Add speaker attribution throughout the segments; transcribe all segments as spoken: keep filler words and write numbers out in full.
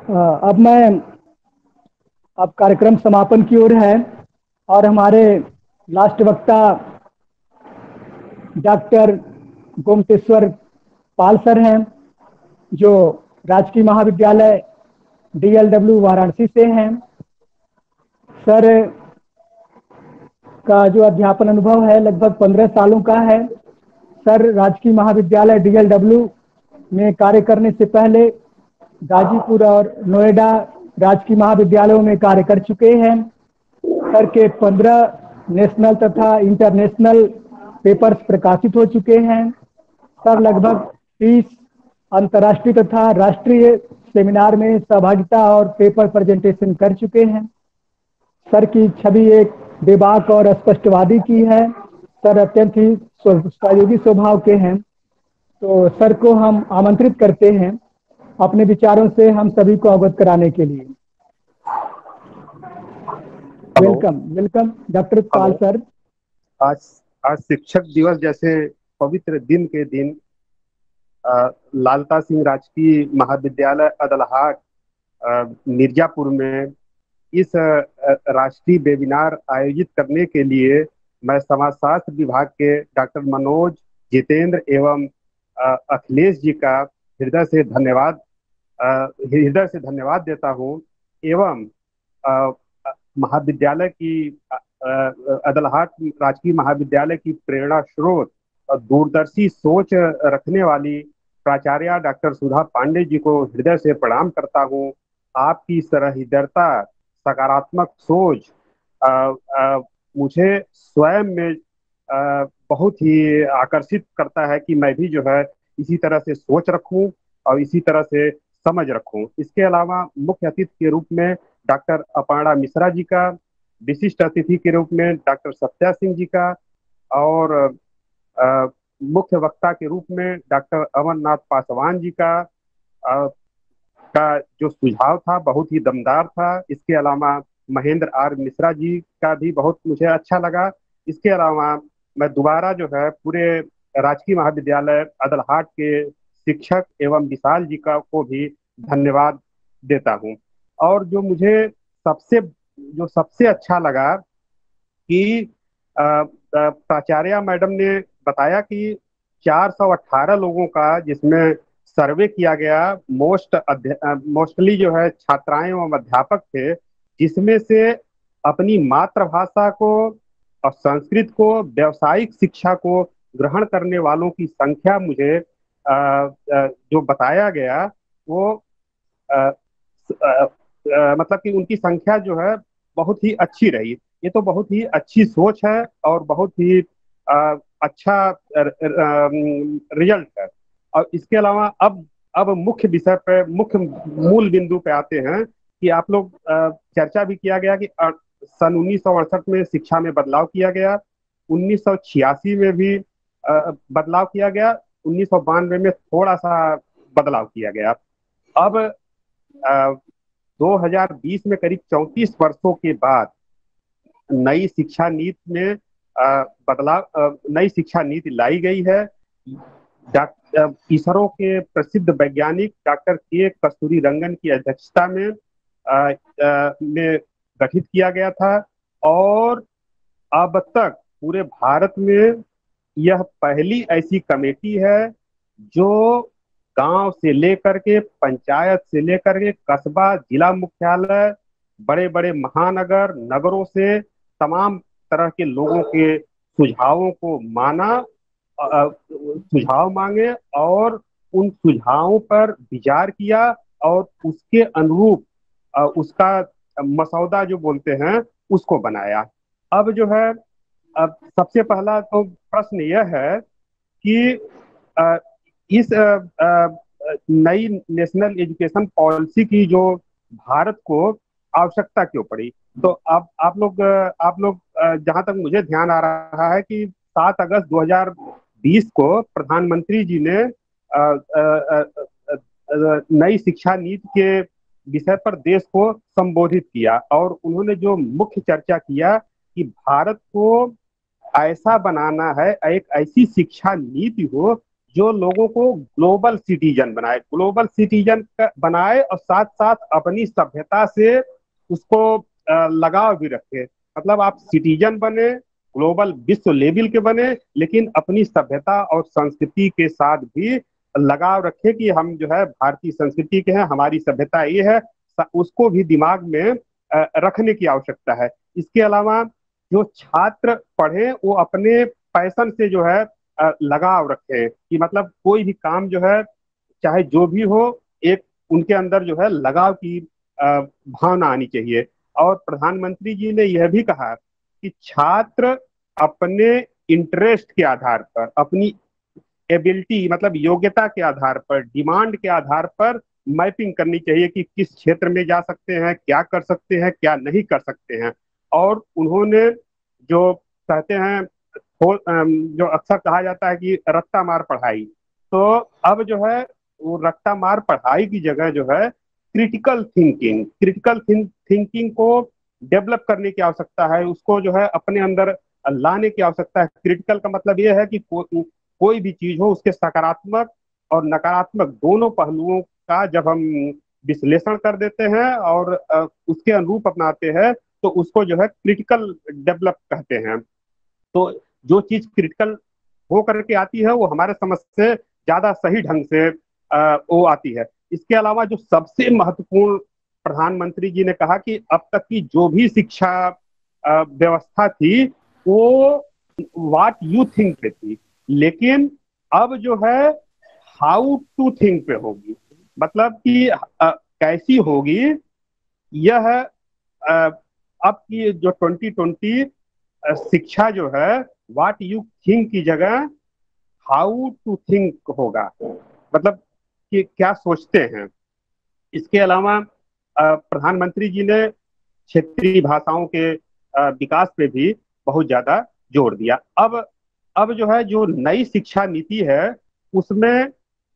Speaker 1: अ, अब मैं अब कार्यक्रम समापन की ओर है और हमारे लास्ट वक्ता डॉक्टर गोमतेश्वर पाल सर हैं, जो राजकीय महाविद्यालय डीएलडब्ल्यू वाराणसी से हैं। सर का जो अध्यापन अनुभव है लगभग पंद्रह सालों का है। सर राजकीय महाविद्यालय डीएलडब्ल्यू में कार्य करने से पहले गाजीपुर और नोएडा राजकीय महाविद्यालयों में कार्य कर चुके हैं। सर के पंद्रह नेशनल तथा इंटरनेशनल पेपर्स प्रकाशित हो चुके हैं। सर लगभग तीस अंतर्राष्ट्रीय तथा राष्ट्रीय सेमिनार में सहभागिता और पेपर प्रेजेंटेशन कर चुके हैं। सर की छवि एक बेबाक और स्पष्टवादी की है। सर अत्यंत ही सहयोगी स्वभाव के हैं। तो सर को हम आमंत्रित करते हैं अपने विचारों से हम सभी को अवगत कराने के लिए।
Speaker 2: Hello
Speaker 1: welcome welcome doctor Pal
Speaker 2: hello.
Speaker 1: Sir.
Speaker 2: आज आज शिक्षक दिवस जैसे पवित्र दिन के दिन अ, लालता सिंह राजकीय महाविद्यालय अदलहाट अ, मिर्जापुर में इस अ, राष्ट्रीय वेबिनार आयोजित करने के लिए मैं समाजशास्त्र विभाग के डॉक्टर मनोज जितेंद्र एवं अ, अखिलेश जी का हृदय से धन्यवाद अ, हृदय से धन्यवाद देता हूँ। एवं अ, महाविद्यालय की अ, अ, अदलहाट राजकीय महाविद्यालय की प्रेरणा स्रोत और दूरदर्शी सोच रखने वाली प्राचार्य डॉक्टर सुधा पांडे जी को हृदय से प्रणाम करता हूँ। आपकी सहृदयता, सकारात्मक सोच अ, अ, मुझे स्वयं में अ, बहुत ही आकर्षित करता है कि मैं भी जो है इसी तरह से सोच रखूं और इसी तरह से समझ रखूं। इसके अलावा मुख्य अतिथि के रूप में डॉक्टर अपर्णा मिश्रा जी का, विशिष्ट अतिथि के रूप में डॉक्टर सत्या सिंह जी का और अ, मुख्य वक्ता के रूप में डॉक्टर अमरनाथ पासवान जी का अ, का जो सुझाव था बहुत ही दमदार था। इसके अलावा महेंद्र आर मिश्रा जी का भी बहुत मुझे अच्छा लगा। इसके अलावा मैं दोबारा जो है पूरे राजकीय महाविद्यालय अदलहाट के शिक्षक एवं विशाल जी का को भी धन्यवाद देता हूँ। और जो मुझे सबसे जो सबसे अच्छा लगा कि अ, अ, प्राचार्य मैडम ने बताया कि चार सौ अट्ठारह लोगों का जिसमें सर्वे किया गया, मोस्ट मोस्टली जो है छात्राएं एवं अध्यापक थे, जिसमें से अपनी मातृभाषा को और संस्कृत को व्यावसायिक शिक्षा को ग्रहण करने वालों की संख्या मुझे अ, अ, जो बताया गया वो अ, अ, अ, मतलब कि उनकी संख्या जो है बहुत ही अच्छी रही। ये तो बहुत ही अच्छी सोच है और बहुत ही अ, अच्छा रिजल्ट है। और इसके अलावा अब अब मुख्य विषय पे, मुख्य मूल बिंदु पे आते हैं कि आप लोग अ, चर्चा भी किया गया कि अ, सन उन्नीस सौ अड़सठ में शिक्षा में बदलाव किया गया, उन्नीस सौ छियासी में भी अ, बदलाव किया गया, उन्नीस सौ बानवे में थोड़ा सा बदलाव किया गया। अब अ, दो हज़ार बीस में करीब चौंतीस वर्षों के बाद नई शिक्षा नीति में अ, बदलाव अ, नई शिक्षा नीति लाई गई है। डॉक्टर इसरो के प्रसिद्ध वैज्ञानिक डॉक्टर के कस्तूरी रंगन की अध्यक्षता में अ, अ, में गठित किया गया था। और अब तक पूरे भारत में यह पहली ऐसी कमेटी है जो गांव से लेकर के, पंचायत से लेकर के कस्बा, जिला मुख्यालय, बड़े बड़े महानगर, नगरों से तमाम तरह के लोगों के सुझावों को माना, अ, सुझाव मांगे और उन सुझावों पर विचार किया और उसके अनुरूप अ, उसका मसौदा जो बोलते हैं उसको बनाया। अब जो है, अब सबसे पहला तो प्रश्न यह है कि अ, इस अ, अ, नई नेशनल एजुकेशन पॉलिसी की जो भारत को आवश्यकता क्यों पड़ी। तो आप आप लोग अ, आप लोग अ, जहां तक मुझे ध्यान आ रहा है कि सात अगस्त दो हज़ार बीस को प्रधानमंत्री जी ने अ, अ, अ, अ, अ, नई शिक्षा नीति के विषय पर देश को संबोधित किया और उन्होंने जो मुख्य चर्चा किया कि भारत को ऐसा बनाना है, एक ऐसी शिक्षा नीति हो जो लोगों को ग्लोबल सिटीजन बनाए, ग्लोबल सिटीजन बनाए और साथ साथ अपनी सभ्यता से उसको लगाव भी रखे। मतलब आप सिटीजन बने, ग्लोबल विश्व लेवल के बने, लेकिन अपनी सभ्यता और संस्कृति के साथ भी लगाव रखे कि हम जो है भारतीय संस्कृति के हैं, हमारी सभ्यता ये है, उसको भी दिमाग में रखने की आवश्यकता है। इसके अलावा जो छात्र पढ़े वो अपने पैशन से जो है लगाव रखें, कि मतलब कोई भी काम जो है चाहे जो भी हो, एक उनके अंदर जो है लगाव की भावना आनी चाहिए। और प्रधानमंत्री जी ने यह भी कहा कि छात्र अपने इंटरेस्ट के आधार पर, अपनी एबिलिटी मतलब योग्यता के आधार पर, डिमांड के आधार पर मैपिंग करनी चाहिए कि किस क्षेत्र में जा सकते हैं, क्या कर सकते हैं, क्या नहीं कर सकते हैं। और उन्होंने जो कहते हैं, जो अक्सर कहा जाता है कि रट्टा मार पढ़ाई, तो अब जो है वो रट्टा मार पढ़ाई की जगह जो है क्रिटिकल थिंकिंग क्रिटिकल थिंकिंग को डेवलप करने की आवश्यकता है, उसको जो है अपने अंदर लाने की आवश्यकता है। क्रिटिकल का मतलब ये है कि को, कोई भी चीज हो उसके सकारात्मक और नकारात्मक दोनों पहलुओं का जब हम विश्लेषण कर देते हैं और उसके अनुरूप अपनाते हैं तो उसको जो है क्रिटिकल डेवलप कहते हैं। तो जो चीज क्रिटिकल हो करके आती है वो हमारे समझ से ज्यादा सही ढंग से आ, वो आती है। इसके अलावा जो सबसे महत्वपूर्ण प्रधानमंत्री जी ने कहा कि अब तक की जो भी शिक्षा व्यवस्था थी वो व्हाट यू थिंक पे थी, लेकिन अब जो है हाउ टू थिंक पे होगी। मतलब कि आ, कैसी होगी यह आ, अब की जो ट्वेंटी ट्वेंटी शिक्षा जो है व्हाट यू थिंक की जगह हाउ टू थिंक होगा, मतलब कि क्या सोचते हैं। इसके अलावा प्रधानमंत्री जी ने क्षेत्रीय भाषाओं के विकास पे भी बहुत ज्यादा जोर दिया। अब अब जो है जो नई शिक्षा नीति है उसमें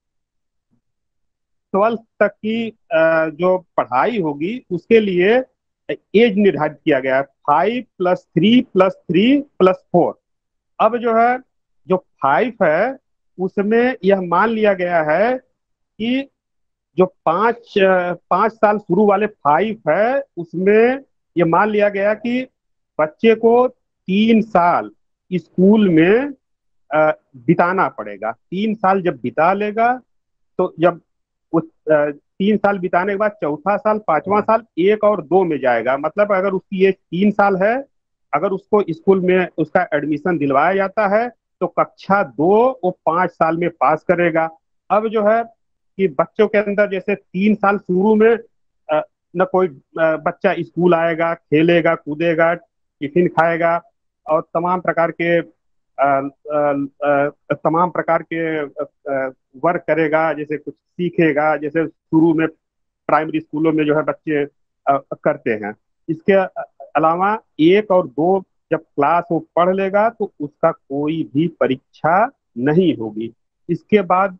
Speaker 2: ट्वेल्थ तक की जो पढ़ाई होगी उसके लिए एज निर्धारित किया गया है, five plus three plus three plus four. अब जो है जो फाइव है उसमें यह मान लिया गया है कि जो पांच पांच साल शुरू वाले फाइव है उसमें यह मान लिया गया कि बच्चे को तीन साल स्कूल में बिताना पड़ेगा। तीन साल जब बिता लेगा तो जब उस तीन साल बिताने के बाद चौथा साल, पांचवा साल एक और दो में जाएगा। मतलब अगर उसकी एज तीन साल है, अगर उसको स्कूल में उसका एडमिशन दिलवाया जाता है तो कक्षा दो वो पांच साल में पास करेगा। अब जो है कि बच्चों के अंदर जैसे तीन साल शुरू में न कोई बच्चा स्कूल आएगा, खेलेगा, कूदेगा, टिफिन खाएगा और तमाम प्रकार के आ, आ, आ, तमाम प्रकार के वर्क करेगा, जैसे कुछ सीखेगा, जैसे शुरू में प्राइमरी स्कूलों में जो है बच्चे आ, करते हैं। इसके अलावा एक और दो जब क्लास वो पढ़ लेगा तो उसका कोई भी परीक्षा नहीं होगी। इसके बाद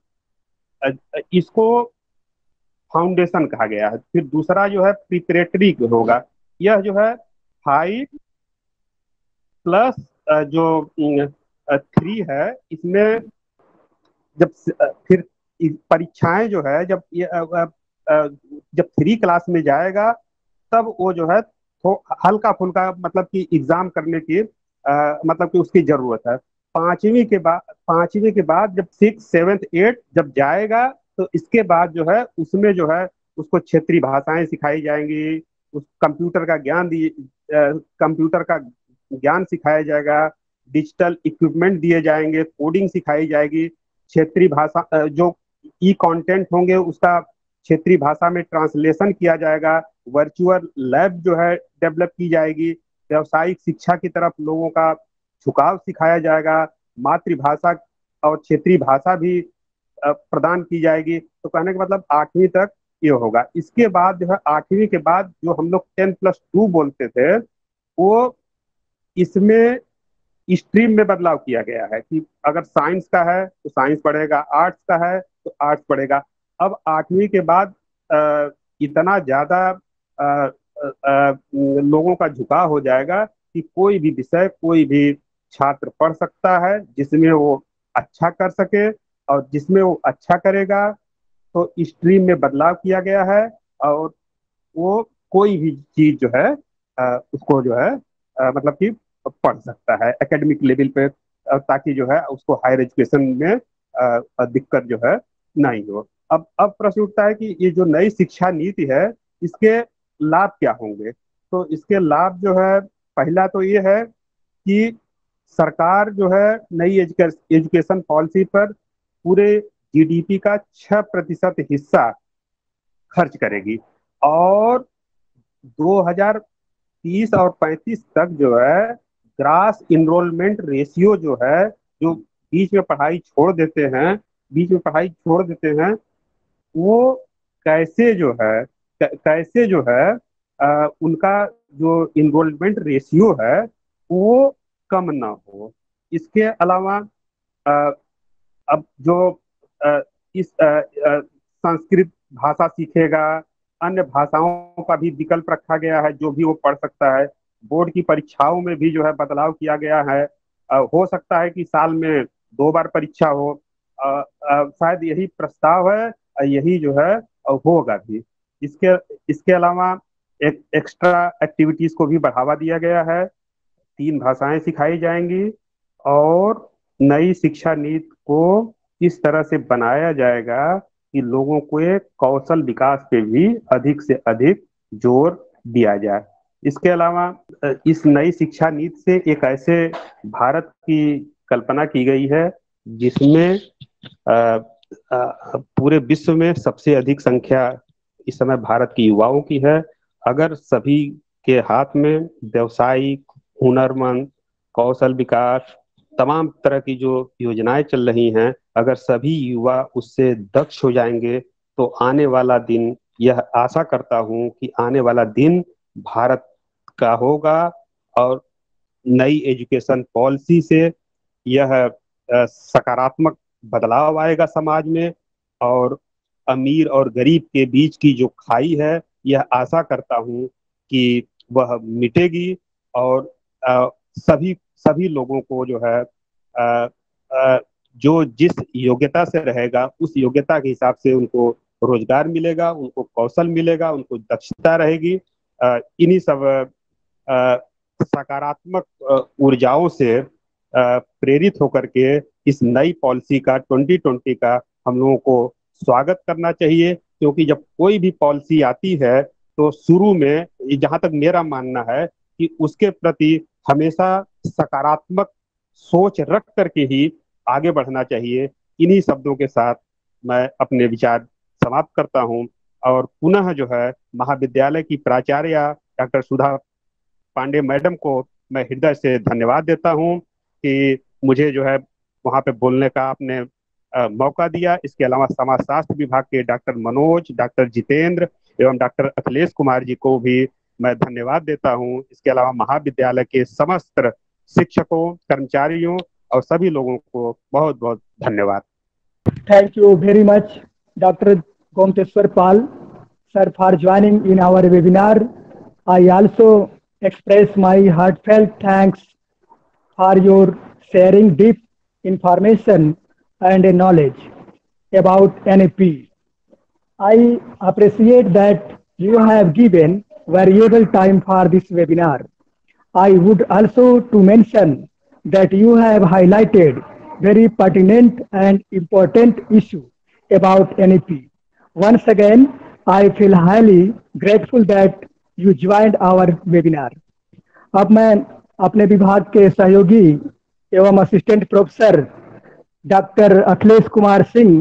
Speaker 2: इसको फाउंडेशन कहा गया है। फिर दूसरा जो है प्रिपरेटरी होगा। यह जो है फाइव प्लस जो थ्री है इसमें जब फिर परीक्षाएं जो है जब ये जब थ्री क्लास में जाएगा तब वो जो है हल्का फुल्का मतलब कि एग्जाम करने की आ, मतलब कि उसकी जरूरत है। पांचवी के बाद पांचवी के बाद जब सिक्स सेवेंथ एट जब जाएगा तो इसके बाद जो है उसमें जो है उसको क्षेत्रीय भाषाएं सिखाई जाएंगी, उस कंप्यूटर का ज्ञान दिए कंप्यूटर का ज्ञान सिखाया जाएगा, डिजिटल इक्विपमेंट दिए जाएंगे, कोडिंग सिखाई जाएगी, क्षेत्रीय भाषा जो ई कंटेंट होंगे उसका क्षेत्रीय भाषा में ट्रांसलेशन किया जाएगा, वर्चुअल लैब जो है डेवलप की जाएगी, व्यवसायिक शिक्षा की तरफ लोगों का झुकाव सिखाया जाएगा, मातृभाषा और क्षेत्रीय भाषा भी प्रदान की जाएगी। तो कहने का मतलब आठवीं तक ये होगा। इसके बाद जो है आठवीं के बाद जो हम लोग टेन प्लस टू बोलते थे वो इसमें स्ट्रीम में बदलाव किया गया है कि अगर साइंस का है तो साइंस पढ़ेगा, आर्ट्स का है तो आर्ट्स पढ़ेगा। अब आठवीं के बाद आ, इतना ज्यादा लोगों का झुकाव हो जाएगा कि कोई भी विषय कोई भी छात्र पढ़ सकता है जिसमें वो अच्छा कर सके और जिसमें वो अच्छा करेगा तो स्ट्रीम में बदलाव किया गया है, और वो कोई भी चीज जो है अ, उसको जो है अ, मतलब कि पढ़ सकता है एकेडमिक लेवल पे, अ, ताकि जो है उसको हायर एजुकेशन में अ, दिक्कत जो है नहीं हो। अब अब प्रश्न उठता है कि ये जो नई शिक्षा नीति है, इसके लाभ क्या होंगे। तो इसके लाभ जो है, पहला तो ये है कि सरकार जो है नई एजुकेशन पॉलिसी पर पूरे जीडीपी का छह प्रतिशत हिस्सा खर्च करेगी, और दो हज़ार तीस और पैंतीस तक जो है ग्रास इनरोलमेंट रेशियो जो है, जो बीच में पढ़ाई छोड़ देते हैं बीच में पढ़ाई छोड़ देते हैं वो कैसे जो है कैसे जो है आ, उनका जो इनरोलमेंट रेशियो है वो कम ना हो। इसके अलावा आ, अब जो आ, इस आ, आ, संस्कृत भाषा सीखेगा, अन्य भाषाओं का भी विकल्प रखा गया है जो भी वो पढ़ सकता है। बोर्ड की परीक्षाओं में भी जो है बदलाव किया गया है। आ, हो सकता है कि साल में दो बार परीक्षा हो। आ, आ, शायद यही प्रस्ताव है, आ, यही जो है आ, होगा भी। इसके इसके अलावा एक एक्स्ट्रा एक्टिविटीज को भी बढ़ावा दिया गया है। तीन भाषाएं सिखाई जाएंगी, और नई शिक्षा नीति को इस तरह से बनाया जाएगा कि लोगों को एक कौशल विकास पे भी अधिक से अधिक जोर दिया जाए। इसके अलावा इस नई शिक्षा नीति से एक ऐसे भारत की कल्पना की गई है जिसमें अ, अ, पूरे विश्व में सबसे अधिक संख्या इस समय भारत की युवाओं की है। अगर सभी के हाथ में व्यवसायिक, हुनरमंद, कौशल विकास, तमाम तरह की जो योजनाएं चल रही हैं, अगर सभी युवा उससे दक्ष हो जाएंगे तो आने वाला दिन, यह आशा करता हूं कि आने वाला दिन भारत का होगा। और नई एजुकेशन पॉलिसी से यह अ, सकारात्मक बदलाव आएगा समाज में, और अमीर और गरीब के बीच की जो खाई है, यह आशा करता हूं कि वह मिटेगी, और अ, सभी सभी लोगों को जो है अ, अ, जो जिस योग्यता से रहेगा उस योग्यता के हिसाब से उनको रोजगार मिलेगा, उनको कौशल मिलेगा, उनको दक्षता रहेगी। अ, इन्हीं सब अ, सकारात्मक अ, ऊर्जाओं से अ, प्रेरित होकर के इस नई पॉलिसी का ट्वेंटी ट्वेंटी का हम लोगों को स्वागत करना चाहिए। क्योंकि जब कोई भी पॉलिसी आती है तो शुरू में, जहां तक मेरा मानना है, कि उसके प्रति हमेशा सकारात्मक सोच रख करके ही आगे बढ़ना चाहिए। इन्हीं शब्दों के साथ मैं अपने विचार समाप्त करता हूं, और पुनः जो है महाविद्यालय की प्राचार्य डॉक्टर सुधा पांडे मैडम को मैं हृदय से धन्यवाद देता हूं कि मुझे जो है वहां पे बोलने का आपने अ, मौका दिया। इसके अलावा समाजशास्त्र विभाग के डॉक्टर मनोज, डॉक्टर जितेंद्र एवं डॉक्टर अखिलेश कुमार जी को भी मैं धन्यवाद देता हूं। इसके अलावा महाविद्यालय के समस्त शिक्षकों, कर्मचारियों और सभी लोगों को बहुत बहुत धन्यवाद।
Speaker 1: Thank you very much, Doctor Gomteswar Pal, sir, for joining in our webinar. I also express my heartfelt thanks for your sharing deep information and knowledge about N A P. I appreciate that you have given variable time for this webinar. I would also to mention that you have highlighted very pertinent and important issue about N E P. Once again, I feel highly grateful that you joined our webinar. अब मैं अपने विभाग के सहयोगी एवं assistant professor doctor Akhilesh Kumar Singh,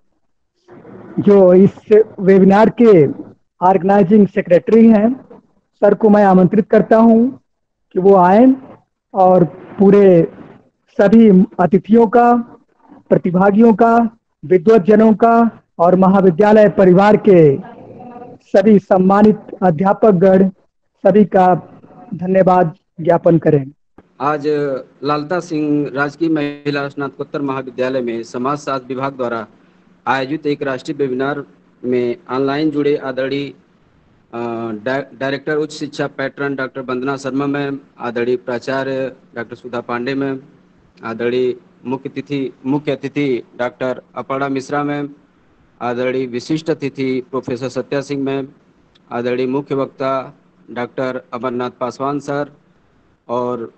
Speaker 1: जो इस webinar के ऑर्गेनाइजिंग सेक्रेटरी हैं, सर को मैं आमंत्रित करता हूं कि वो आए और पूरे सभी अतिथियों का, प्रतिभागियों का, विद्वज्जनों का और महाविद्यालय परिवार के सभी सम्मानित अध्यापकगण सभी का धन्यवाद ज्ञापन करें।
Speaker 3: आज लालता सिंह राजकीय महिला स्नातकोत्तर महाविद्यालय में समाजशास्त्र विभाग द्वारा आयोजित एक राष्ट्रीय वेबिनार में ऑनलाइन जुड़े आदरणीय डायरेक्टर उच्च शिक्षा patron doctor Vandana Sharma ma'am, आदरणीय प्राचार्य डॉक्टर सुधा पांडे मैम, आदरणीय मुख्य अतिथि मुख्य अतिथि डॉक्टर अपर्णा मिश्रा मैम, आदरणीय विशिष्ट अतिथि प्रोफेसर सत्या सिंह मैम, आदरणीय मुख्य वक्ता डॉक्टर अमरनाथ पासवान सर, और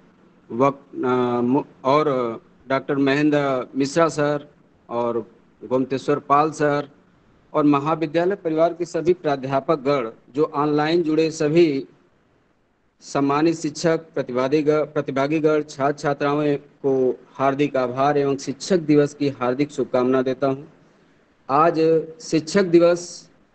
Speaker 3: वक्त और डॉक्टर महेंद्र मिश्रा सर, और गोमतेश्वर पाल सर, और महाविद्यालय परिवार के सभी प्राध्यापकगण, जो ऑनलाइन जुड़े सभी सम्मानित शिक्षक, प्रतिभागीगण प्रतिभागीगण छात्र छात्राओं को हार्दिक आभार एवं शिक्षक दिवस की हार्दिक शुभकामना देता हूं। आज शिक्षक दिवस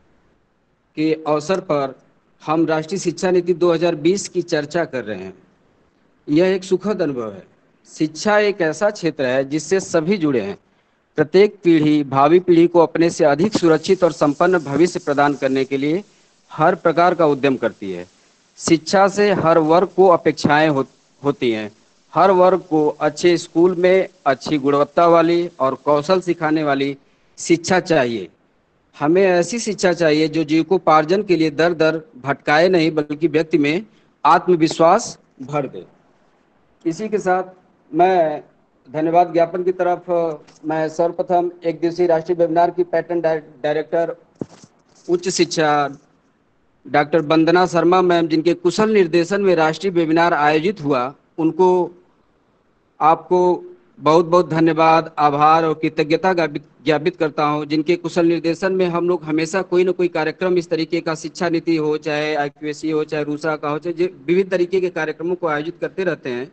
Speaker 3: के अवसर पर हम राष्ट्रीय शिक्षा नीति दो हज़ार बीस की चर्चा कर रहे हैं। यह एक सुखद अनुभव है। शिक्षा एक ऐसा क्षेत्र है जिससे सभी जुड़े हैं। प्रत्येक पीढ़ी भावी पीढ़ी को अपने से अधिक सुरक्षित और संपन्न भविष्य प्रदान करने के लिए हर प्रकार का उद्यम करती है। शिक्षा से हर वर्ग को अपेक्षाएं हो, होती हैं। हर वर्ग को अच्छे स्कूल में अच्छी गुणवत्ता वाली और कौशल सिखाने वाली शिक्षा चाहिए। हमें ऐसी शिक्षा चाहिए जो जीविकोपार्जन के लिए दर दर भटकाए नहीं, बल्कि व्यक्ति में आत्मविश्वास भर दे। इसी के साथ मैं धन्यवाद ज्ञापन की तरफ मैं सर्वप्रथम एक दिवसीय राष्ट्रीय वेबिनार की पैटर्न डायरेक्टर उच्च शिक्षा डॉक्टर वंदना शर्मा मैम, जिनके कुशल निर्देशन में राष्ट्रीय वेबिनार आयोजित हुआ, उनको आपको बहुत बहुत धन्यवाद, आभार और कृतज्ञता ज्ञापित करता हूं। जिनके कुशल निर्देशन में हम लोग हमेशा कोई ना कोई कार्यक्रम इस तरीके का, शिक्षा नीति हो, चाहे आईक्यूएसी हो, चाहे रूसा का हो, चाहे विविध तरीके के कार्यक्रमों को आयोजित करते रहते हैं,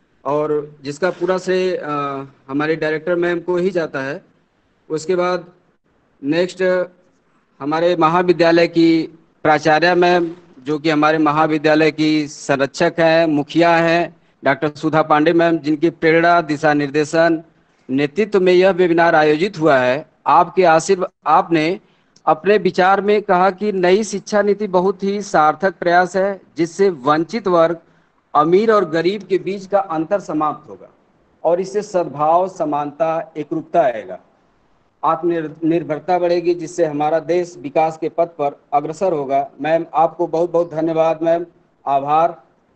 Speaker 3: और जिसका पूरा श्रेय हमारे डायरेक्टर मैम को ही जाता है। उसके बाद नेक्स्ट हमारे महाविद्यालय की प्राचार्य मैम, जो कि हमारे महाविद्यालय की संरक्षक है, मुखिया है, डॉक्टर सुधा पांडे मैम, जिनकी प्रेरणा, दिशा निर्देशन, नेतृत्व में यह वेबिनार आयोजित हुआ है। आपके आशीर्वाद, आपने अपने विचार में कहा कि नई शिक्षा नीति बहुत ही सार्थक प्रयास है, जिससे वंचित वर्ग, अमीर और गरीब के बीच का अंतर समाप्त होगा और इससे सद्भाव, समानता, एकरूपता आएगा, आत्मनिर्भरता बढ़ेगी, जिससे हमारा देश विकास के पथ पर अग्रसर होगा। मैम, आपको बहुत बहुत धन्यवाद मैम, आभार।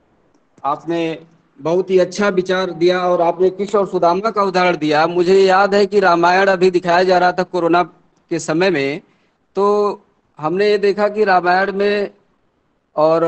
Speaker 3: आपने बहुत ही अच्छा विचार दिया और आपने कृष्ण और सुदामा का उदाहरण दिया। मुझे याद है कि रामायण अभी दिखाया जा रहा था कोरोना के समय में, तो हमने ये देखा कि रामायण में और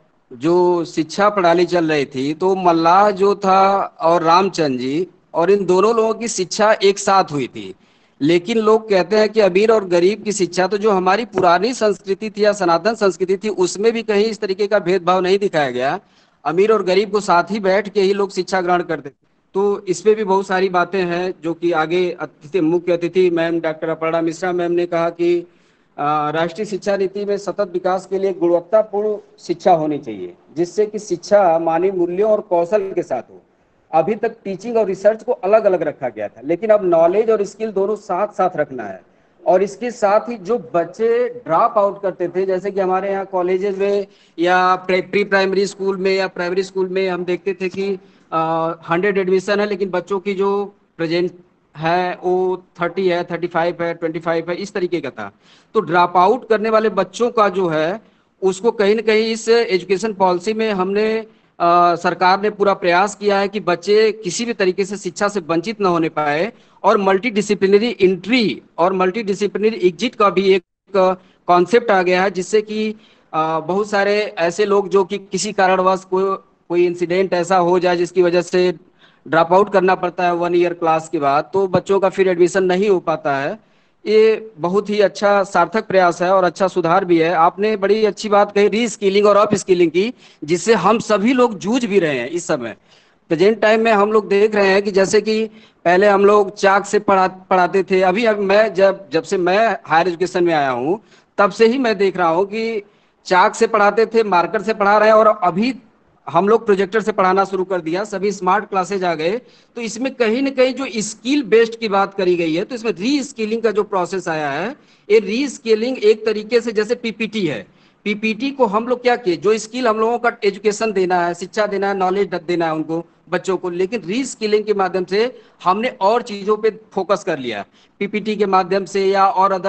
Speaker 3: जो शिक्षा प्रणाली चल रही थी, तो मल्लाह जो था और रामचंद्र जी, और इन दोनों लोगों की शिक्षा एक साथ हुई थी। लेकिन लोग कहते हैं कि अमीर और गरीब की शिक्षा, तो जो हमारी पुरानी संस्कृति थी या सनातन संस्कृति थी, उसमें भी कहीं इस तरीके का भेदभाव नहीं दिखाया गया। अमीर और गरीब को साथ ही बैठ के ही लोग शिक्षा ग्रहण करते। तो इसमें भी बहुत सारी बातें हैं जो कि आगे अतिथि मुख्य अतिथि ma'am doctor Aparna Mishra ma'am ने कहा कि राष्ट्रीय शिक्षा नीति में सतत विकास के लिए गुणवत्तापूर्ण शिक्षा होनी चाहिए, जिससे कि शिक्षा मानवीय मूल्यों और कौशल के साथ हो। अभी तक टीचिंग और रिसर्च को अलग अलग रखा गया था, लेकिन अब नॉलेज और स्किल दोनों साथ साथ रखना है। और इसके साथ ही जो बच्चे ड्रॉप आउट करते थे, जैसे कि हमारे यहाँ कॉलेजेस में या प्री प्राइमरी स्कूल में या प्राइमरी स्कूल में हम देखते थे कि हंड्रेड एडमिशन है, लेकिन बच्चों की जो प्रेजेंट है वो थर्टी है, थर्टी फाइव है, ट्वेंटी फाइव है, इस तरीके का था। तो ड्रॉप आउट करने वाले बच्चों का जो है, उसको कहीं ना कहीं इस एजुकेशन पॉलिसी में हमने आ, सरकार ने पूरा प्रयास किया है कि बच्चे किसी भी तरीके से शिक्षा से वंचित न होने पाए, और मल्टी डिसिप्लिनरी एंट्री और मल्टी डिसिप्लिनरी एग्जिट का भी एक कॉन्सेप्ट आ गया है, जिससे कि बहुत सारे ऐसे लोग जो कि किसी कारणवश को, कोई इंसिडेंट ऐसा हो जाए जिसकी वजह से ड्रॉप आउट करना पड़ता है वन ईयर क्लास के बाद, तो बच्चों का फिर एडमिशन नहीं हो पाता है। ये बहुत ही अच्छा सार्थक प्रयास है और अच्छा सुधार भी है। आपने बड़ी अच्छी बात कही री स्किलिंग और अप स्किलिंग की, जिससे हम सभी लोग जूझ भी रहे हैं। इस समय प्रेजेंट टाइम में हम लोग देख रहे हैं कि जैसे कि पहले हम लोग चाक से पढ़ा पढ़ाते थे, अभी अब मैं जब जब से मैं हायर एजुकेशन में आया हूँ, तब से ही मैं देख रहा हूँ कि चाक से पढ़ाते थे, मार्कर से पढ़ा रहे हैं, और अभी हम लोग प्रोजेक्टर से पढ़ाना शुरू कर दिया, सभी स्मार्ट क्लासेज आ गए। तो इसमें कहीं ना कहीं जो स्किल बेस्ड की बात करी गई है, तो इसमें री स्किलिंग का जो प्रोसेस आया है, ये री स्किलिंग एक तरीके से जैसे पीपीटी है, पीपीटी को हम लोग क्या किए, जो स्किल हम लोगों का एजुकेशन देना है, शिक्षा देना है, नॉलेज देना है उनको बच्चों को, लेकिन री स्किलिंग के माध्यम से हमने और चीजों पे फोकस कर लिया, पीपीटी के माध्यम से या और अदर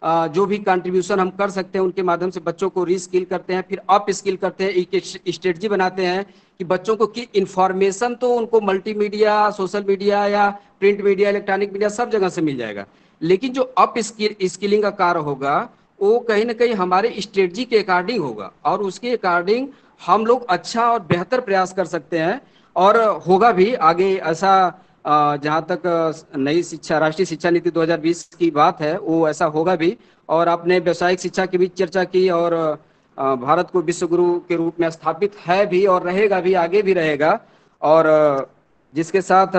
Speaker 3: अ, जो भी कंट्रीब्यूशन हम कर सकते हैं उनके माध्यम से बच्चों को रीस्किल करते हैं, फिर अप स्किल करते हैं, एक स्ट्रेटजी बनाते हैं कि बच्चों को की इंफॉर्मेशन तो उनको मल्टीमीडिया, सोशल मीडिया या प्रिंट मीडिया, इलेक्ट्रॉनिक मीडिया सब जगह से मिल जाएगा, लेकिन जो अप स्किल स्किलिंग का कार्य होगा वो कहीं ना कहीं हमारे स्ट्रेटजी के अकॉर्डिंग होगा और उसके अकॉर्डिंग हम लोग अच्छा और बेहतर प्रयास कर सकते हैं और होगा भी आगे ऐसा। अ, जहाँ तक अ, नई शिक्षा राष्ट्रीय शिक्षा नीति दो हज़ार बीस की बात है वो ऐसा होगा भी। और आपने व्यावसायिक शिक्षा की भी चर्चा की और अ, भारत को विश्व गुरु के रूप में स्थापित है भी और रहेगा भी, आगे भी रहेगा। और अ, जिसके साथ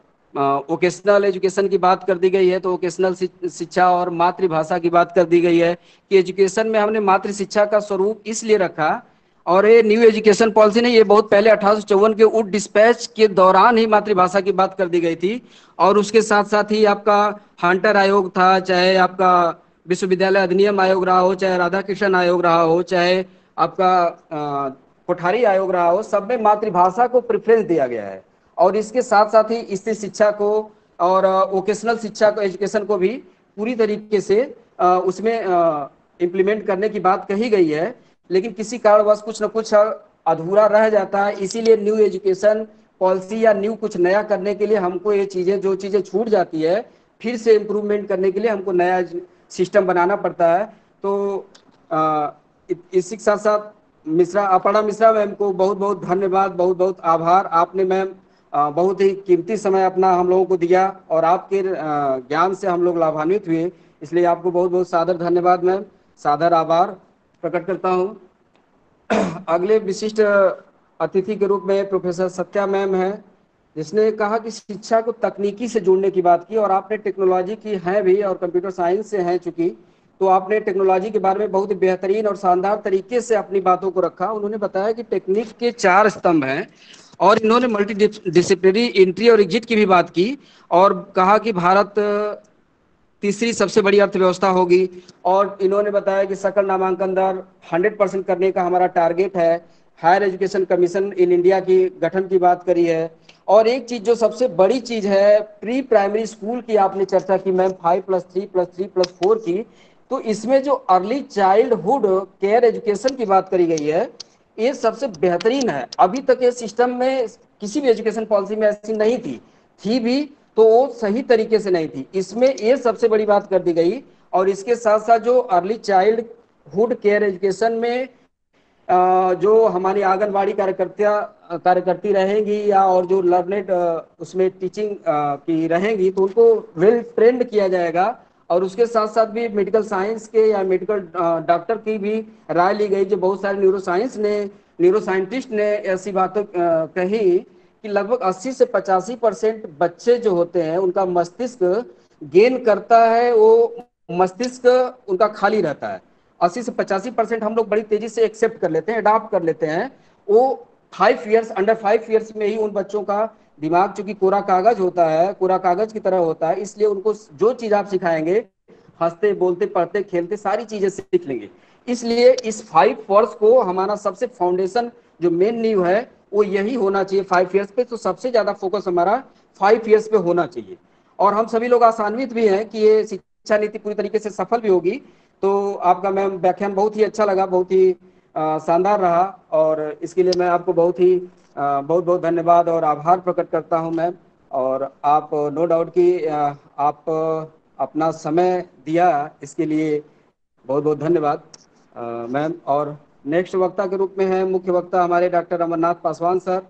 Speaker 3: वोकेशनल एजुकेशन की बात कर दी गई है, तो वोकेशनल शिक्षा और मातृभाषा की बात कर दी गई है कि एजुकेशन में हमने मातृ शिक्षा का स्वरूप इसलिए रखा। और ये न्यू एजुकेशन पॉलिसी नहीं, ये बहुत पहले अठारह सौ चौवन के उड डिस्पैच के दौरान ही मातृभाषा की बात कर दी गई थी। और उसके साथ साथ ही आपका हंटर आयोग था, चाहे आपका विश्वविद्यालय अधिनियम आयोग रहा हो, चाहे राधा कृष्ण आयोग रहा हो, चाहे आपका अ, कोठारी आयोग रहा हो, सब में मातृभाषा को प्रेफरेंस दिया गया है। और इसके साथ साथ ही स्त्री शिक्षा को और वोकेशनल शिक्षा को, एजुकेशन को भी पूरी तरीके से अ, उसमें इम्प्लीमेंट करने की बात कही गई है, लेकिन किसी कारणवश कुछ ना कुछ अधूरा रह जाता है। इसीलिए न्यू एजुकेशन पॉलिसी या न्यू कुछ नया करने के लिए हमको ये चीजें, जो चीजें छूट जाती है, फिर से इम्प्रूवमेंट करने के लिए हमको नया सिस्टम बनाना पड़ता है। तो आ, इसी के साथ साथ मिश्रा, अपर्णा मिश्रा मैम को बहुत बहुत धन्यवाद, बहुत बहुत आभार। आपने मैम बहुत ही कीमती समय अपना हम लोगों को दिया और आपके ज्ञान से हम लोग लाभान्वित हुए, इसलिए आपको बहुत बहुत सादर धन्यवाद मैम, सादर आभार प्रकट करता हूँ। अगले विशिष्ट अतिथि के रूप में प्रोफेसर सत्या मैम है, जिसने कहा कि शिक्षा को तकनीकी से जोड़ने की बात की और आपने टेक्नोलॉजी की है भी और कंप्यूटर साइंस से हैं चूंकि, तो आपने टेक्नोलॉजी के बारे में बहुत ही बेहतरीन और शानदार तरीके से अपनी बातों को रखा। उन्होंने बताया कि टेक्निक के चार स्तंभ हैं और इन्होंने मल्टी डिसिप्लिनरी एंट्री और एग्जिट की भी बात की और कहा कि भारत तीसरी सबसे बड़ी अर्थव्यवस्था होगी। और इन्होंने बताया कि सकल नामांकन दर हंड्रेड परसेंट करने का हमारा टारगेट है। Higher education commission in India की गठन की बात करी है। और एक चीज जो सबसे बड़ी चीज है, प्री प्राइमरी स्कूल की आपने चर्चा की ma'am, five plus three plus three plus four की, तो इसमें जो अर्ली चाइल्डहुड केयर एजुकेशन की बात करी गई है, ये सबसे बेहतरीन है। अभी तक ये सिस्टम में किसी भी एजुकेशन पॉलिसी में ऐसी नहीं थी, थी भी तो वो सही तरीके से नहीं थी, इसमें ये सबसे बड़ी बात कर दी गई। और इसके साथ साथ जो अर्ली चाइल्डहुड केयर एजुकेशन में जो हमारी आंगनबाड़ी कार्यकर्ता कार्यकर्ती रहेंगी या और जो लर्नेड उसमें टीचिंग की रहेंगी, तो उनको वेल ट्रेंड किया जाएगा। और उसके साथ साथ भी मेडिकल साइंस के या मेडिकल डॉक्टर की भी राय ली गई। जो बहुत सारे न्यूरो साइंस ने न्यूरो साइंटिस्ट ने ऐसी बातें कही कि लगभग अस्सी से पचासी परसेंट बच्चे जो होते हैं उनका मस्तिष्क गेन करता है, वो मस्तिष्क उनका खाली रहता है। अस्सी से पचासी परसेंट हम लोग बड़ी तेजी से एक्सेप्ट कर लेते हैं, अडॉप्ट कर लेते हैं। वो five years under five years में ही उन बच्चों का दिमाग चूंकि कोरा कागज होता है, कोरा कागज की तरह होता है, इसलिए उनको जो चीज आप सिखाएंगे हंसते बोलते पढ़ते खेलते सारी चीजें सीख लेंगे। इसलिए इस फाइव वर्ष को हमारा सबसे फाउंडेशन जो मेन नींव है वो यही होना चाहिए फाइव ईयर्स पे। तो सबसे ज्यादा फोकस हमारा फाइव ईयर्स पे होना चाहिए। और हम सभी लोग आसान्वित भी हैं कि ये शिक्षा नीति पूरी तरीके से सफल भी होगी। तो आपका मैम व्याख्यान बहुत ही अच्छा लगा, बहुत ही शानदार रहा और इसके लिए मैं आपको बहुत ही आ, बहुत बहुत धन्यवाद और आभार प्रकट करता हूं मैम। और आप नो डाउट कि आप अपना समय दिया, इसके लिए बहुत बहुत धन्यवाद मैम। और नेक्स्ट वक्ता के रूप में है मुख्य वक्ता हमारे डॉक्टर अमरनाथ पासवान सर।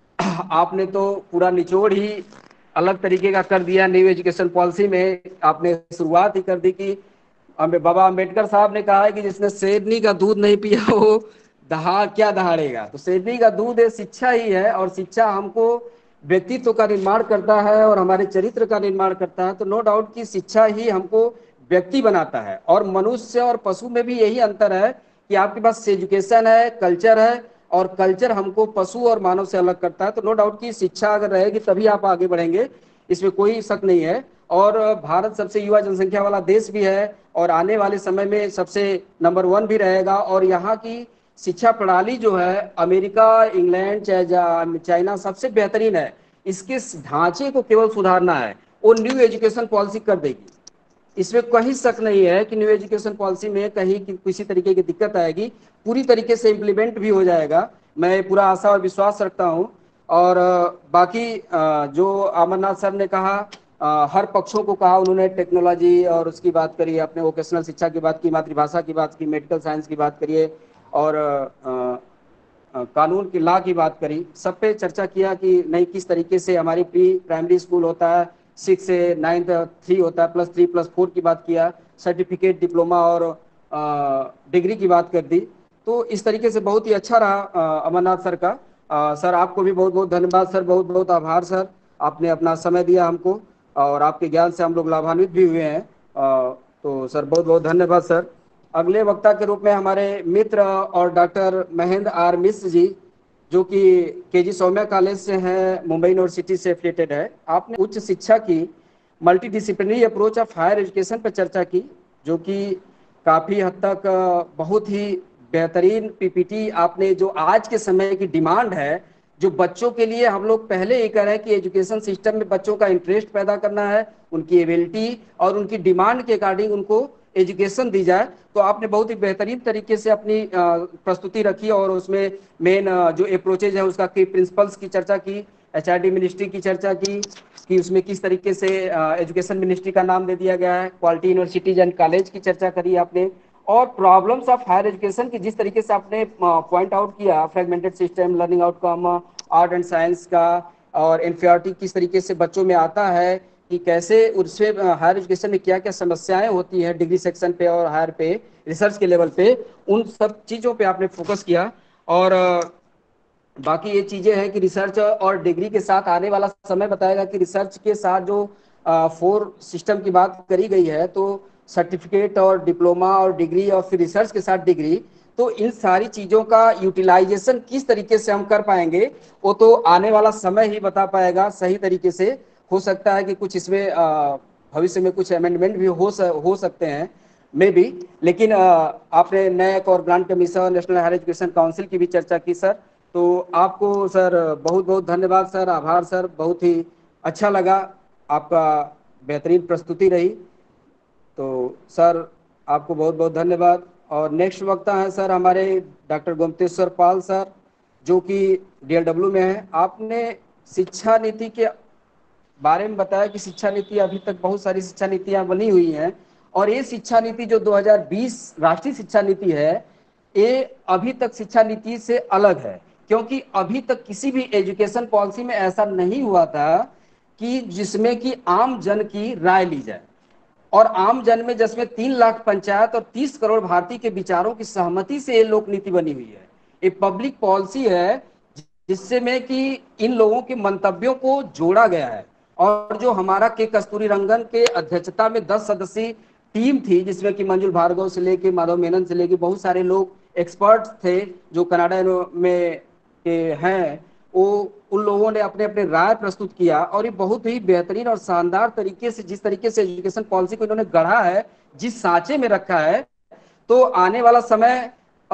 Speaker 3: आपने तो पूरा निचोड़ ही अलग तरीके का कर दिया। न्यू एजुकेशन पॉलिसी में आपने शुरुआत ही कर दी कि बाबा अम्बेडकर साहब ने कहा है कि जिसने शेरनी का दूध नहीं पिया वो दहा क्या दहाड़ेगा। तो शेरनी का दूध है शिक्षा ही है और शिक्षा हमको व्यक्तित्व का निर्माण करता है और हमारे चरित्र का निर्माण करता है। तो नो डाउट कि शिक्षा ही हमको व्यक्ति बनाता है। और मनुष्य और पशु में भी यही अंतर है कि आपके पास एजुकेशन है, कल्चर है, और कल्चर हमको पशु और मानव से अलग करता है। तो नो डाउट कि शिक्षा अगर रहेगी तभी आप आगे बढ़ेंगे, इसमें कोई शक नहीं है। और भारत सबसे युवा जनसंख्या वाला देश भी है और आने वाले समय में सबसे नंबर वन भी रहेगा। और यहाँ की शिक्षा प्रणाली जो है अमेरिका, इंग्लैंड, चाहे चाइना सबसे बेहतरीन है। इसके ढांचे को केवल सुधारना है, वो न्यू एजुकेशन पॉलिसी कर देगी। इसमें कहीं शक नहीं है कि न्यू एजुकेशन पॉलिसी में कहीं कि, किसी तरीके की दिक्कत आएगी, पूरी तरीके से इम्प्लीमेंट भी हो जाएगा, मैं पूरा आशा और विश्वास रखता हूं। और बाकी जो अमरनाथ सर ने कहा, हर पक्षों को कहा उन्होंने, टेक्नोलॉजी और उसकी बात करी, अपने वोकेशनल शिक्षा की बात की, मातृभाषा की बात की, मेडिकल साइंस की बात करिए, और कानून की लॉ की बात करी, सब पे चर्चा किया कि नहीं किस तरीके से हमारी प्री प्राइमरी स्कूल होता है, सिक्स से नाइन्थ थ्री होता है, प्लस थ्री प्लस फोर की बात किया, सर्टिफिकेट डिप्लोमा और डिग्री की बात कर दी। तो इस तरीके से बहुत ही अच्छा रहा अमरनाथ सर का। आ, सर आपको भी बहुत बहुत धन्यवाद सर, बहुत बहुत आभार सर, आपने अपना समय दिया हमको और आपके ज्ञान से हम लोग लाभान्वित भी हुए हैं। आ, तो सर बहुत बहुत धन्यवाद सर। अगले वक्ता के रूप में हमारे मित्र और डॉक्टर महेंद्र आर मिश्र जी, जो कि केजी सौम्या कॉलेज से हैं, मुंबई यूनिवर्सिटी से एफिलिएटेड है। आपने उच्च शिक्षा की multi disciplinary approach of higher education पर चर्चा की, जो कि काफ़ी हद तक बहुत ही बेहतरीन पीपीटी आपने, जो आज के समय की डिमांड है, जो बच्चों के लिए हम लोग पहले ये कह रहे हैं कि एजुकेशन सिस्टम में बच्चों का इंटरेस्ट पैदा करना है, उनकी एबिलिटी और उनकी डिमांड के अकॉर्डिंग उनको एजुकेशन दी जाए। तो आपने बहुत ही बेहतरीन तरीके से अपनी प्रस्तुति रखी और उसमें मेन जो अप्रोचेज है उसका की प्रिंसिपल्स की चर्चा की, एचआरडी मिनिस्ट्री की चर्चा की कि उसमें किस तरीके से एजुकेशन मिनिस्ट्री का नाम दे दिया गया है, क्वालिटी यूनिवर्सिटीज एंड कॉलेज की चर्चा करी आपने, और प्रॉब्लम्स ऑफ हायर एजुकेशन की जिस तरीके से आपने पॉइंट आउट किया, fragmented system, learning outcome, art and science का, और इन्फियरिटी किस तरीके से बच्चों में आता है, कि कैसे उससे हायर एजुकेशन में क्या क्या समस्याएं होती हैं डिग्री सेक्शन पे और हायर पे, रिसर्च के लेवल पे, उन सब चीज़ों पे आपने फोकस किया। और बाकी ये चीज़ें हैं कि रिसर्च और डिग्री के साथ आने वाला समय बताएगा कि रिसर्च के साथ जो फोर सिस्टम की बात करी गई है, तो सर्टिफिकेट और डिप्लोमा और डिग्री और फिर रिसर्च के साथ डिग्री, तो इन सारी चीज़ों का यूटिलाइजेशन किस तरीके से हम कर पाएंगे वो तो आने वाला समय ही बता पाएगा सही तरीके से। हो सकता है कि कुछ इसमें भविष्य में कुछ अमेंडमेंट भी हो हो सकते हैं मे भी, लेकिन आपने नैक और grant commission, national higher education council की भी चर्चा की सर। तो आपको सर बहुत बहुत धन्यवाद सर, आभार सर, बहुत ही अच्छा लगा, आपका बेहतरीन प्रस्तुति रही। तो सर आपको बहुत बहुत धन्यवाद। और नेक्स्ट वक्ता है सर हमारे डॉक्टर गोमतेश्वर पाल सर, जो कि डीएलडब्ल्यू में है। आपने शिक्षा नीति के बारे में बताया कि शिक्षा नीति अभी तक बहुत सारी शिक्षा नीतियां बनी हुई हैं, और ये शिक्षा नीति जो दो हज़ार बीस राष्ट्रीय शिक्षा नीति है, ये अभी तक शिक्षा नीति से अलग है, क्योंकि अभी तक किसी भी एजुकेशन पॉलिसी में ऐसा नहीं हुआ था कि जिसमें कि आम जन की राय ली जाए, और आम जन में जिसमें तीन लाख पंचायत और तीस करोड़ भारतीय के विचारों की सहमति से ये लोक नीति बनी हुई है। ये पब्लिक पॉलिसी है जिससे में कि इन लोगों के मंतव्यों को जोड़ा गया है। और जो हमारा के कस्तूरी रंगन के अध्यक्षता में दस सदस्यीय टीम थी, जिसमें कि मंजुल भार्गव से लेके माधव मेनन से लेके बहुत सारे लोग एक्सपर्ट्स थे जो कनाडा में के हैं, वो उन लोगों ने अपने अपने राय प्रस्तुत किया, और ये बहुत ही बेहतरीन और शानदार तरीके से जिस तरीके से एजुकेशन पॉलिसी को इन्होंने गढ़ा है, जिस सांचे में रखा है, तो आने वाला समय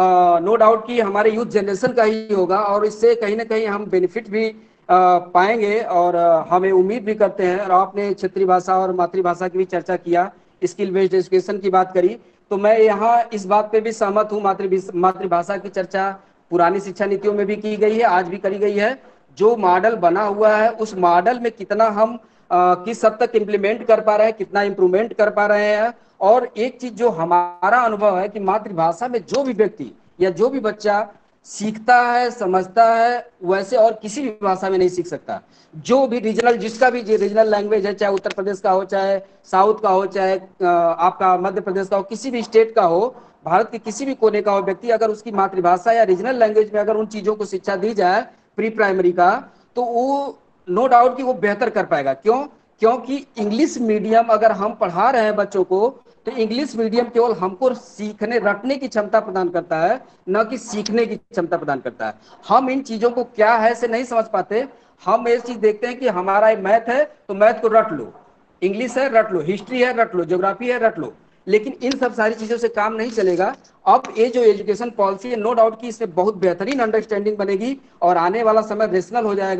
Speaker 3: नो डाउट कि हमारे यूथ जनरेशन का ही होगा, और इससे कहीं ना कहीं हम बेनिफिट भी आ, पाएंगे, और आ, हमें उम्मीद भी करते हैं। और आपने क्षेत्रीय भाषा और मातृभाषा की भी चर्चा किया, स्किल बेस्ड एजुकेशन की बात करी, तो मैं यहाँ इस बात पे भी सहमत हूँ, मातृ मातृभाषा की चर्चा पुरानी शिक्षा नीतियों में भी की गई है, आज भी करी गई है। जो मॉडल बना हुआ है उस मॉडल में कितना हम आ, किस हद तक इम्प्लीमेंट कर पा रहे हैं, कितना इंप्रूवमेंट कर पा रहे हैं। और एक चीज जो हमारा अनुभव है कि मातृभाषा में जो भी व्यक्ति या जो भी बच्चा सीखता है, समझता है, वैसे और किसी भी भाषा में नहीं सीख सकता। जो भी रीजनल, जिसका भी रीजनल लैंग्वेज है, चाहे उत्तर प्रदेश का हो, चाहे साउथ का हो, चाहे आपका मध्य प्रदेश का हो, किसी भी स्टेट का हो, भारत के किसी भी कोने का हो व्यक्ति, अगर उसकी मातृभाषा या रीजनल लैंग्वेज में अगर उन चीजों को शिक्षा दी जाए प्री प्राइमरी का, तो वो नो डाउट कि वो बेहतर कर पाएगा। क्यों? क्योंकि इंग्लिश मीडियम अगर हम पढ़ा रहे हैं बच्चों को, तो इंग्लिश मीडियम केवल हमको सीखने रटने की क्षमता प्रदान करता है, न कि सीखने की क्षमता प्रदान करता है। हम इन चीजों को क्या है से नहीं समझ पाते। हम ये चीज देखते हैं कि हमारा मैथ है तो मैथ को रट लो, इंग्लिश है रट लो, हिस्ट्री है रट लो, ज्योग्राफी है रट लो, लेकिन इन सब सारी चीजों से काम नहीं चलेगा। अब ये जो एजुकेशन पॉलिसी है, नो डाउट कि इसमें बहुत बेहतरीन अंडरस्टैंडिंग बनेगी और आने वाला समय रेशनल हो जाएगा,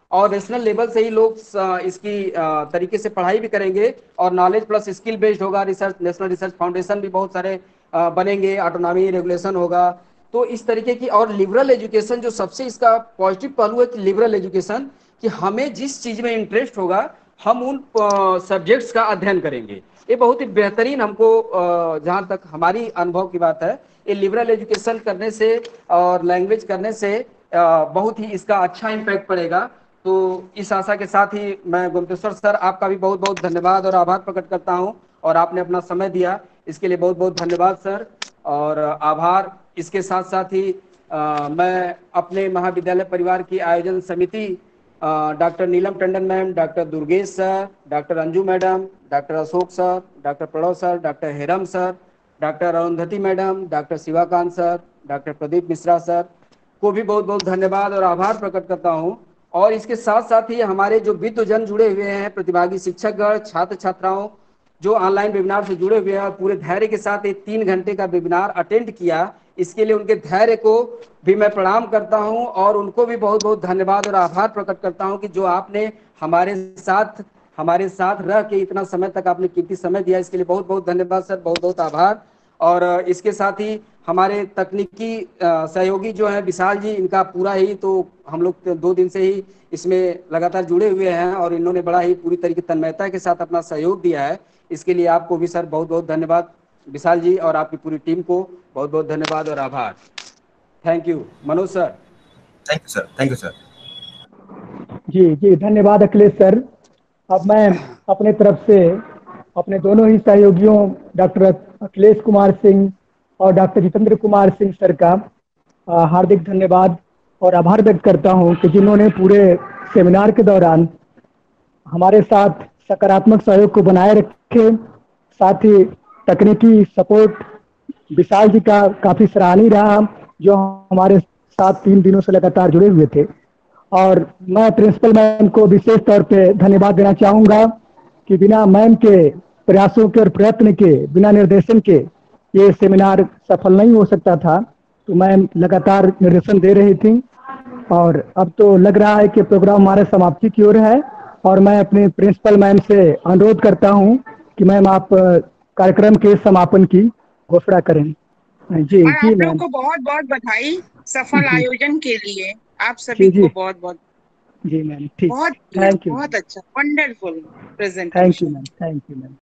Speaker 3: और नेशनल लेवल से ही लोग इसकी तरीके से पढ़ाई भी करेंगे और नॉलेज प्लस स्किल बेस्ड होगा। रिसर्च, नेशनल रिसर्च फाउंडेशन भी बहुत सारे बनेंगे, ऑटोनॉमी रेगुलेशन होगा। तो इस तरीके की, और लिबरल एजुकेशन जो सबसे इसका पॉजिटिव पहलू है कि लिबरल एजुकेशन, कि हमें जिस चीज में इंटरेस्ट होगा हम उन सब्जेक्ट्स का अध्ययन करेंगे। ये बहुत ही बेहतरीन, हमको जहां तक हमारी अनुभव की बात है, ये लिबरल एजुकेशन करने से और लैंग्वेज करने से बहुत ही इसका अच्छा इम्पैक्ट पड़ेगा। तो इस आशा के साथ ही मैं गुप्तेश्वर सर आपका भी बहुत बहुत धन्यवाद और आभार प्रकट करता हूं, और आपने अपना समय दिया इसके लिए बहुत बहुत धन्यवाद सर और आभार। इसके साथ साथ ही आ, मैं अपने महाविद्यालय परिवार की आयोजन समिति, doctor Neelam Tandon ma'am, doctor Durgesh sir, doctor Anju madam, doctor Ashok sir, doctor Pranav sir, doctor Heram sir, doctor Arundhati madam, doctor Shivakant sir, doctor Pradeep Mishra sir को भी बहुत बहुत धन्यवाद और आभार प्रकट करता हूं। और इसके साथ साथ ही हमारे जो विद्वजन जुड़े हुए हैं, प्रतिभागी शिक्षकगण, छात्र छात्राओं जो ऑनलाइन वेबिनार से जुड़े हुए हैं और पूरे धैर्य के साथ एक तीन घंटे का वेबिनार अटेंड किया, इसके लिए उनके धैर्य को भी मैं प्रणाम करता हूं और उनको भी बहुत बहुत धन्यवाद और आभार प्रकट करता हूं कि जो आपने हमारे साथ हमारे साथ रह के इतना समय तक आपने कीमती समय दिया, इसके लिए बहुत बहुत धन्यवाद सर, बहुत बहुत आभार। और इसके साथ ही हमारे तकनीकी सहयोगी जो है विशाल जी, इनका पूरा ही, तो हम लोग दो दिन से ही इसमें लगातार जुड़े हुए हैं और इन्होंने बड़ा ही पूरी तरीके तन्मयता के साथ अपना सहयोग दिया है। इसके लिए आपको भी सर बहुत बहुत धन्यवाद विशाल जी, और आपकी पूरी टीम को बहुत बहुत धन्यवाद और आभार। Thank you Manoj sir.
Speaker 4: Thank you sir. Thank you sir.
Speaker 1: जी जी धन्यवाद अखिलेश सर। अब मैं अपने तरफ से अपने दोनों ही सहयोगियों डॉक्टर अखिलेश कुमार सिंह और डॉक्टर जितेंद्र कुमार सिंह सर का हार्दिक धन्यवाद और आभार व्यक्त करता हूं कि जिन्होंने पूरे सेमिनार के दौरान हमारे साथ सकारात्मक सहयोग को बनाए रखे। साथ ही तकनीकी सपोर्ट विशाल जी का काफ़ी सराहनीय रहा, जो हमारे साथ तीन दिनों से लगातार जुड़े हुए थे। और मैं प्रिंसिपल मैम को विशेष तौर पे धन्यवाद देना चाहूँगा कि बिना मैम के प्रयासों के और प्रयत्न के, बिना निर्देशन के ये सेमिनार सफल नहीं हो सकता था। तो मैम लगातार निर्देशन दे रही थी और अब तो लग रहा है कि प्रोग्राम हमारे समाप्ति की ओर है, और मैं अपने प्रिंसिपल मैम से अनुरोध करता हूं कि मैम आप कार्यक्रम के समापन की घोषणा करें। जी
Speaker 5: और
Speaker 1: जी
Speaker 5: आप लोग
Speaker 1: मैम,
Speaker 5: को बहुत बहुत बधाई सफल आयोजन के लिए। आप
Speaker 1: जी
Speaker 5: सभी
Speaker 1: जी
Speaker 5: को बहुत बहुत
Speaker 1: जी मैम, ठीक,
Speaker 5: बहुत
Speaker 1: थैंक यू,
Speaker 5: बहुत अच्छा, wonderful
Speaker 1: thank you
Speaker 5: presentation.
Speaker 1: Ma'am, thank you ma'am.